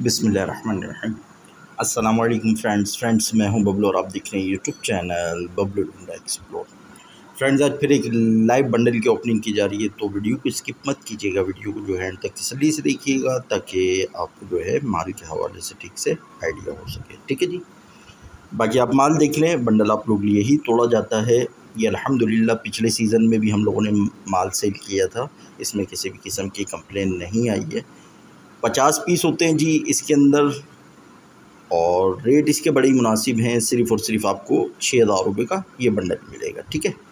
बिस्मिल्लाहिर्रहमानिर्रहीम। अस्सलाम वालेकुम फ्रेंड्स, मैं हूं बबलू और आप देख रहे हैं यूट्यूब चैनल बबलू ढूंढा एक्सप्लोर। फ्रेंड्स, आज फिर एक लाइव बंडल की ओपनिंग की जा रही है, तो वीडियो को स्किप मत कीजिएगा, वीडियो को जो है एंड तक तसल्ली से देखिएगा ताकि आपको जो है माल के हवाले से ठीक से आइडिया हो सके। ठीक है जी, बाकी आप माल देख लें, बंडल आप लोग लिए ही तोड़ा जाता है। ये अल्हम्दुलिल्लाह पिछले सीज़न में भी हम लोगों ने माल सेल किया था, इसमें किसी भी किस्म की कंप्लेन नहीं आई है। 50 पीस होते हैं जी इसके अंदर, और रेट इसके बड़े ही मुनासिब हैं। सिर्फ़ और सिर्फ आपको 6000 रुपये का ये बंडल मिलेगा। ठीक है,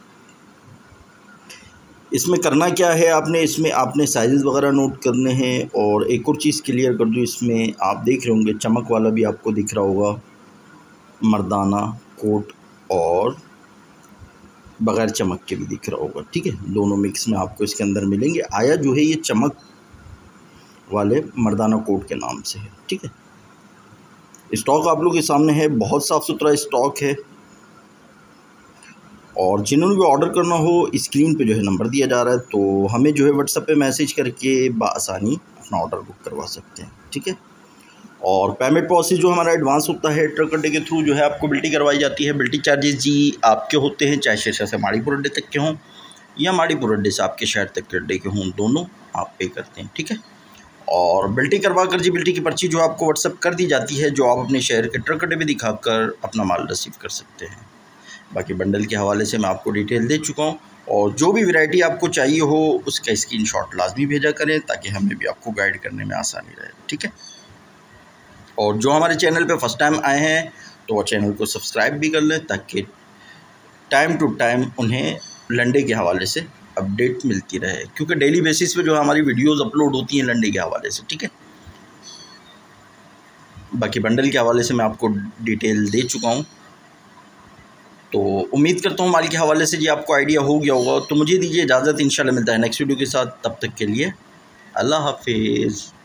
इसमें करना क्या है, इसमें आपने साइज़ वगैरह नोट करने हैं। और एक और चीज़ क्लियर कर दूँ, इसमें आप देख रहे होंगे चमक वाला भी आपको दिख रहा होगा, मर्दाना कोट, और बग़ैर चमक के भी दिख रहा होगा। ठीक है, दोनों मिक्स में आपको इसके अंदर मिलेंगे। आया जो है ये चमक वाले मर्दाना कोट के नाम से है। ठीक है, स्टॉक आप लोगों के सामने है, बहुत साफ़ सुथरा स्टॉक है। और जिन्होंने भी ऑर्डर करना हो, स्क्रीन पे जो है नंबर दिया जा रहा है, तो हमें जो है व्हाट्सएप पे मैसेज करके बआसानी अपना ऑर्डर बुक करवा सकते हैं। ठीक है, और पेमेंट प्रोसेस जो हमारा एडवांस होता है, ट्रक अड्डे के थ्रू जो है आपको बिल्टी करवाई जाती है। बिल्टी चार्जेस जी आपके होते हैं, चाहे शेरशाह से माड़ीपुर अड्डे तक के हों या माड़ीपुर अड्डे से आपके शहर तक के अड्डे के हों, दोनों आप पे करते हैं। ठीक है, और बिल्टी करवा कर जी बिल्टी की पर्ची जो आपको व्हाट्सएप कर दी जाती है, जो आप अपने शहर के ट्रक अड्डे में दिखाकर अपना माल रिसीव कर सकते हैं। बाकी बंडल के हवाले से मैं आपको डिटेल दे चुका हूँ, और जो भी वैरायटी आपको चाहिए हो उसका स्क्रीनशॉट लाजमी भेजा करें ताकि हमें भी आपको गाइड करने में आसानी रहे। ठीक है, और जो हमारे चैनल पे फर्स्ट टाइम आए हैं तो वो चैनल को सब्सक्राइब भी कर लें ताकि टाइम टू टाइम उन्हें लंडे के हवाले से अपडेट मिलती रहे, क्योंकि डेली बेसिस पे जो हमारी वीडियोस अपलोड होती हैं लंडे के हवाले से। ठीक है, बाकी बंडल के हवाले से मैं आपको डिटेल दे चुका हूँ, तो उम्मीद करता हूँ माल के हवाले से जी आपको आइडिया हो गया होगा। तो मुझे दीजिए इजाज़त, इंशाल्लाह मिलता है नेक्स्ट वीडियो के साथ। तब तक के लिए अल्लाह हाफिज़।